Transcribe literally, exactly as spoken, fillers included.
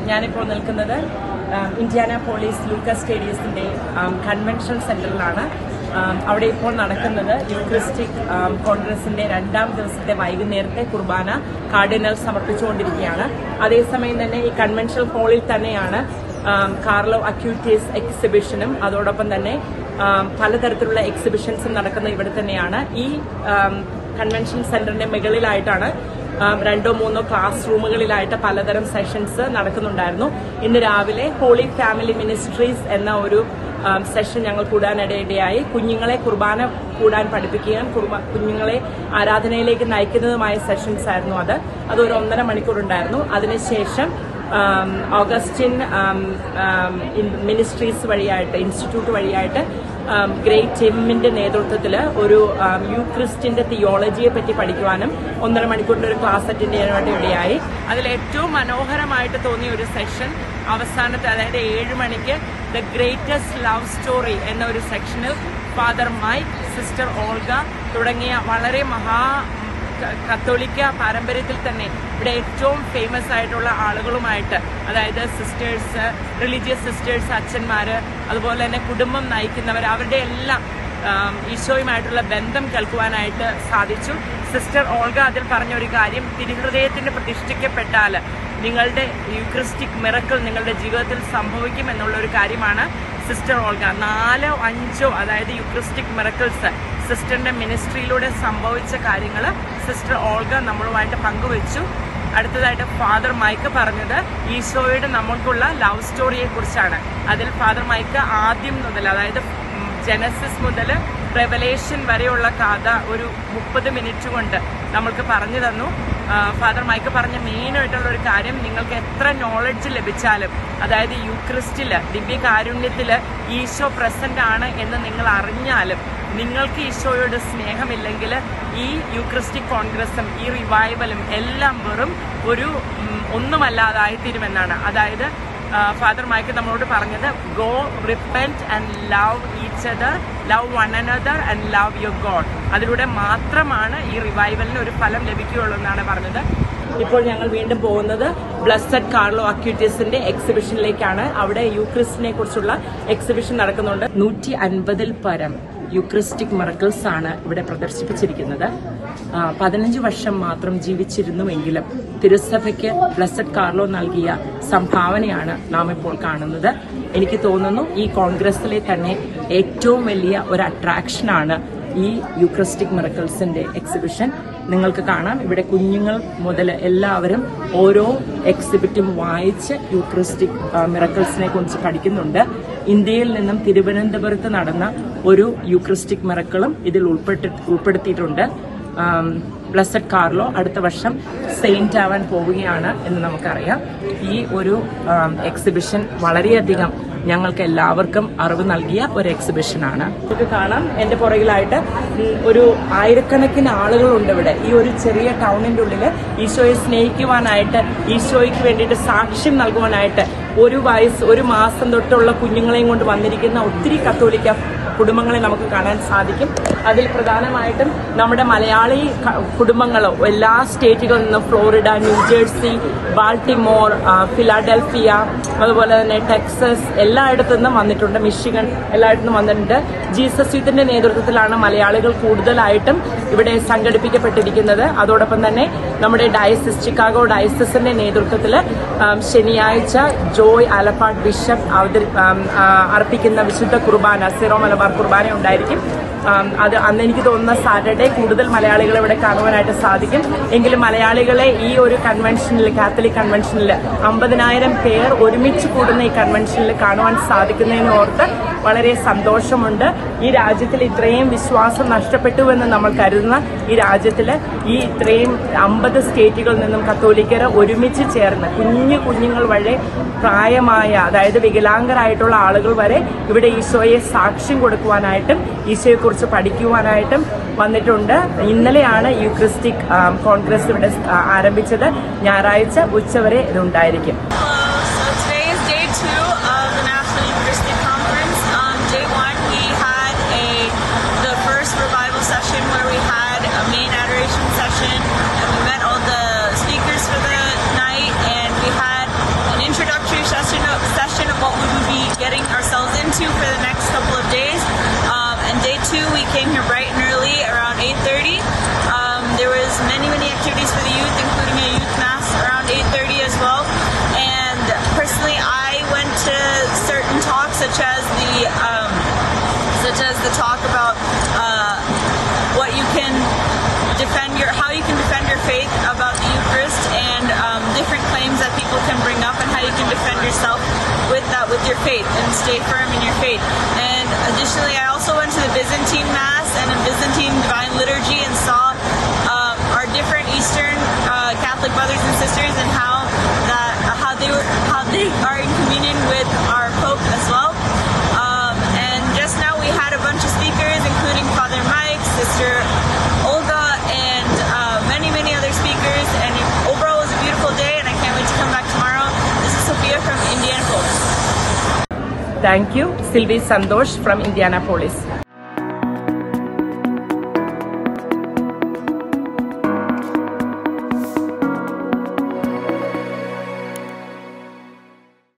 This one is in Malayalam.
ഞാനിപ്പോൾ നിൽക്കുന്നത് ഇൻഡിയാനാപോളിസ് ലൂക്കാസ് സ്റ്റേഡിയത്തിന്റെ കൺവെൻഷൻ സെന്ററിലാണ്. അവിടെ ഇപ്പോൾ നടക്കുന്നത് യൂക്രിസ്റ്റിക് കോൺഗ്രസിന്റെ രണ്ടാം ദിവസത്തെ വൈകുന്നേരത്തെ കുർബാന കാർഡിനൽ സമർപ്പിച്ചുകൊണ്ടിരിക്കുകയാണ്. അതേസമയം തന്നെ ഈ കൺവെൻഷൻ ഹാളിൽ തന്നെയാണ് കാർലോ അക്യൂറ്റീസ് എക്സിബിഷനും അതോടൊപ്പം തന്നെ പലതരത്തിലുള്ള എക്സിബിഷൻസും നടക്കുന്ന ഇവിടെ തന്നെയാണ്. ഈ കൺവെൻഷൻ സെന്ററിന്റെ മുകളിലായിട്ടാണ് രണ്ടോ മൂന്നോ ക്ലാസ് റൂമുകളിലായിട്ട് പലതരം സെഷൻസ് നടക്കുന്നുണ്ടായിരുന്നു. ഇന്ന് രാവിലെ ഹോളി ഫാമിലി മിനിസ്ട്രീസ് എന്ന ഒരു സെഷൻ ഞങ്ങൾ കൂടാനിടയായി. കുഞ്ഞുങ്ങളെ കുർബാന കൂടാൻ പഠിപ്പിക്കുകയും കുഞ്ഞുങ്ങളെ ആരാധനയിലേക്ക് നയിക്കുന്നതുമായ സെഷൻസ് ആയിരുന്നു അത്. അതൊരു ഒന്നര മണിക്കൂർ ഉണ്ടായിരുന്നു. അതിനുശേഷം ഓഗസ്റ്റിൻ മിനിസ്ട്രീസ് വഴിയായിട്ട് ഇൻസ്റ്റിറ്റ്യൂട്ട് വഴിയായിട്ട് ഗ്രേറ്റ് ടിമ്മിന്റെ നേതൃത്വത്തിൽ ഒരു യൂക്രിസ്റ്റിന്റെ തിയോളജിയെ പറ്റി പഠിക്കുവാനും ഒന്നര മണിക്കൂറിന്റെ ഒരു ക്ലാസ് അറ്റൻഡ് ചെയ്യാനായിട്ട് ഇടയായി. അതിൽ ഏറ്റവും മനോഹരമായിട്ട് തോന്നിയ ഒരു സെഷൻ അവസാനത്തെ, അതായത് ഏഴ് മണിക്ക് ദ ഗ്രേറ്റസ്റ്റ് ലവ് സ്റ്റോറി എന്ന ഒരു സെക്ഷനിൽ ഫാദർ മൈക്ക്, സിസ്റ്റർ ഓൾഗ തുടങ്ങിയ വളരെ മഹാ കത്തോലിക്ക പാരമ്പര്യത്തിൽ തന്നെ ഇവിടെ ഏറ്റവും ഫേമസ് ആയിട്ടുള്ള ആളുകളുമായിട്ട്, അതായത് സിസ്റ്റേഴ്സ്, റിലീജിയസ് സിസ്റ്റേഴ്സ്, അച്ഛന്മാര്, അതുപോലെ തന്നെ കുടുംബം നയിക്കുന്നവർ, അവരുടെ എല്ലാം ഈശോയുമായിട്ടുള്ള ബന്ധം കേൾക്കുവാനായിട്ട് സാധിച്ചു. സിസ്റ്റർ ഓൾഗ അതിൽ പറഞ്ഞ ഒരു കാര്യം, തിരുഹൃദയത്തിന് പ്രതിഷ്ഠിക്കപ്പെട്ടാൽ നിങ്ങളുടെ യൂക്രിസ്റ്റിക് മിറക്കിൾ നിങ്ങളുടെ ജീവിതത്തിൽ സംഭവിക്കും എന്നുള്ള ഒരു കാര്യമാണ് സിസ്റ്റർ ഓൾഗ. നാലോ അഞ്ചോ അതായത് യൂക്രിസ്റ്റിക് മിറക്കിൾസ് സിസ്റ്ററിന്റെ മിനിസ്ട്രിയിലൂടെ സംഭവിച്ച കാര്യങ്ങൾ സിസ്റ്റർ ഓൾഗ നമ്മളുമായിട്ട് പങ്കുവച്ചു. അടുത്തതായിട്ട് ഫാദർ മൈക്ക് പറഞ്ഞത് ഈശോയുടെ നമ്മൾക്കുള്ള ലവ് സ്റ്റോറിയെ കുറിച്ചാണ്. അതിൽ ഫാദർ മൈക്ക് ആദ്യം മുതൽ, അതായത് ജനസിസ് മുതൽ റെവലേഷൻ വരെയുള്ള കഥ ഒരു മുപ്പത് മിനിറ്റ് കൊണ്ട് നമ്മൾക്ക് പറഞ്ഞു തന്നു. ഫാദർ മൈക്ക് പറഞ്ഞ മെയിനായിട്ടുള്ള ഒരു കാര്യം, നിങ്ങൾക്ക് എത്ര നോളജ് ലഭിച്ചാലും, അതായത് യൂക്രിസ്റ്റില് ദിവ്യകാരുണ്യത്തില് ഈശോ പ്രസന്റ് ആണ് എന്ന് നിങ്ങൾ അറിഞ്ഞാലും നിങ്ങൾക്ക് ഈശോയോട് സ്നേഹമില്ലെങ്കിൽ ഈ യൂക്രിസ്റ്റിക് കോൺഗ്രസും ഈ റിവൈവലും എല്ലാം വെറും ഒരു ഒന്നുമല്ലാതായിത്തീരുമെന്നാണ്. അതായത് ഫാദർ മൈക്ക് നമ്മളോട് പറഞ്ഞത്, go repent and love each other, love one another and love your God. അതിലൂടെ മാത്രമാണ് ഈ റിവൈവലിന് ഒരു ഫലം ലഭിക്കുകയുള്ളൂ എന്നാണ് പറഞ്ഞത്. ഇപ്പോൾ ഞങ്ങൾ വീണ്ടും പോകുന്നത് ബ്ലസ്സഡ് കാർലോ അക്യൂറ്റീസിന്റെ എക്സിബിഷനിലേക്കാണ്. അവിടെ യൂക്രിസ്റ്റിനെ കുറിച്ചുള്ള എക്സിബിഷൻ നടക്കുന്നുണ്ട്. നൂറ്റി അൻപതിൽ പരം യൂക്രിസ്റ്റിക് മിറക്കിൾസ് ആണ് ഇവിടെ പ്രദർശിപ്പിച്ചിരിക്കുന്നത്. പതിനഞ്ച് വർഷം മാത്രം ജീവിച്ചിരുന്നുവെങ്കിലും തിരുസഭയ്ക്ക് ബ്ലസ്സഡ് കാർലോ നൽകിയ സംഭാവനയാണ് നാം ഇപ്പോൾ കാണുന്നത്. എനിക്ക് തോന്നുന്നു ഈ കോൺഗ്രസിലെ തന്നെ ഏറ്റവും വലിയ ഒരു അട്രാക്ഷനാണ് ഈ യൂക്രിസ്റ്റിക് മിറക്കിൾസിന്റെ എക്സിബിഷൻ. നിങ്ങൾക്ക് കാണാം, ഇവിടെ കുഞ്ഞുങ്ങൾ മുതൽ എല്ലാവരും ഓരോ എക്സിബിറ്റും വായിച്ച് യൂക്രിസ്റ്റിക് മിറക്കിൾസിനെ കുറിച്ച് പഠിക്കുന്നുണ്ട്. ഇന്ത്യയിൽ നിന്നും തിരുവനന്തപുരത്ത് നടന്ന ഒരു യൂക്രിസ്റ്റിക് മിറക്കിളും ഇതിൽ ഉൾപ്പെട്ടി ഉൾപ്പെടുത്തിയിട്ടുണ്ട്. ബ്ലസ്സഡ് കാർലോ അടുത്ത വർഷം സെയിന്റ് ആവാൻ പോവുകയാണ് എന്ന് നമുക്കറിയാം. ഈ ഒരു എക്സിബിഷൻ വളരെയധികം ഞങ്ങൾക്ക് എല്ലാവർക്കും അറിവ് നൽകിയ ഒരു എക്സിബിഷനാണ്. നമുക്ക് കാണാം, എന്റെ പുറകിലായിട്ട് ഒരു ആയിരക്കണക്കിന് ആളുകളുണ്ട് ഇവിടെ. ഈ ഒരു ചെറിയ ടൗണിന്റെ ഉള്ളിൽ ഈശോയെ സ്നേഹിക്കുവാനായിട്ട്, ഈശോയ്ക്ക് വേണ്ടിയിട്ട് സാക്ഷ്യം നൽകുവാനായിട്ട് ഒരു വയസ്സ് ഒരു മാസം തൊട്ടുള്ള കുഞ്ഞുങ്ങളെയും കൊണ്ട് വന്നിരിക്കുന്ന ഒത്തിരി കത്തോലിക്ക കുടുംബങ്ങളെ നമുക്ക് കാണാൻ സാധിക്കും. അതിൽ പ്രധാനമായിട്ടും നമ്മുടെ മലയാളി കുടുംബങ്ങളോ എല്ലാ സ്റ്റേറ്റുകളിൽ നിന്നും, ഫ്ലോറിഡ, ന്യൂജേഴ്സി, ബാൾട്ടിമോർ, ഫിലാഡൽഫിയ, അതുപോലെ തന്നെ ടെക്സസ്, എല്ലായിടത്തു നിന്നും വന്നിട്ടുണ്ട്. മിഷിഗൺ, എല്ലായിടത്തു നിന്നും വന്നിട്ടുണ്ട്. ജീസസ് യൂത്തിന്റെ നേതൃത്വത്തിലാണ് മലയാളികൾ കൂടുതലായിട്ടും ഇവിടെ സംഘടിപ്പിക്കപ്പെട്ടിരിക്കുന്നത്. അതോടൊപ്പം തന്നെ നമ്മുടെ ഡയസിസ്, ചിക്കാഗോ ഡയസിസിന്റെ നേതൃത്വത്തിൽ ശനിയാഴ്ച ജോയ് ആലപ്പാട് ബിഷപ്പ് അവതരി അർപ്പിക്കുന്ന വിശുദ്ധ കുർബാന, സിറോ മലബാർ കുർബാന ഉണ്ടായിരിക്കും. അത് അന്ന് എനിക്ക് തോന്നുന്ന സാറ്റർഡേ കൂടുതൽ മലയാളികളെ ഇവിടെ കാണുവാനായിട്ട് സാധിക്കും. എങ്കിലും മലയാളികളെ ഈ ഒരു കൺവെൻഷനിൽ, കാത്തലിക് കൺവെൻഷനിൽ അമ്പതിനായിരം പേർ ഒരുമിച്ച് കൂടുന്ന ഈ കൺവെൻഷനിൽ കാണുവാൻ സാധിക്കുന്നതിന് ഓർത്ത് വളരെ സന്തോഷമുണ്ട്. ഈ രാജ്യത്തിൽ ഇത്രയും വിശ്വാസം നഷ്ടപ്പെട്ടുവെന്ന് നമ്മൾ കരുതുന്ന ഈ രാജ്യത്തിൽ ഈ ഇത്രയും അമ്പത് സ്റ്റേറ്റുകളിൽ നിന്നും കത്തോലിക്കർ ഒരുമിച്ച് ചേർന്ന് കുഞ്ഞു കുഞ്ഞുങ്ങൾ വരെ പ്രായമായ, അതായത് വികലാംഗരായിട്ടുള്ള ആളുകൾ വരെ ഇവിടെ ഈശോയെ സാക്ഷ്യം കൊടുക്കുവാനായിട്ടും ഈശോയെക്കുറിച്ച് പഠിക്കുവാനായിട്ടും വന്നിട്ടുണ്ട്. ഇന്നലെയാണ് യൂക്രിസ്റ്റിക് കോൺഗ്രസ് ഇവിടെ ആരംഭിച്ചത്. ഞായറാഴ്ച ഉച്ചവരെ ഇതുണ്ടായിരിക്കും. Session, and we met all the speakers for the night, and we had an introduction to for the next couple of days. Um, and day two, we came here bright and early around eight thirty. Um, there was many, many activities for the youth, including a youth mass around eight thirty as well. And personally, I went to certain talks, such as the um, such as the talk about uh, what you can defend your, how you can defend your faith about the Eucharist, and um, different claims that people can bring up, and how you can defend yourself with that, with your faith, and stay firm in your faith. And additionally, I also went to the Byzantine Mass and a Byzantine Divine Liturgy, and saw um, our different Eastern uh, Catholic brothers and sisters, and how that uh, how they were how they are in communion with our Pope as well. Um, and just now we had a bunch of speakers, including Father Mike, Sister Olga, and uh, many, many other speakers. And overall, it was a beautiful day, and I can't wait to come back tomorrow. This is Sophia from Indianapolis. Thank you. Sylvie Santosh from Indianapolis.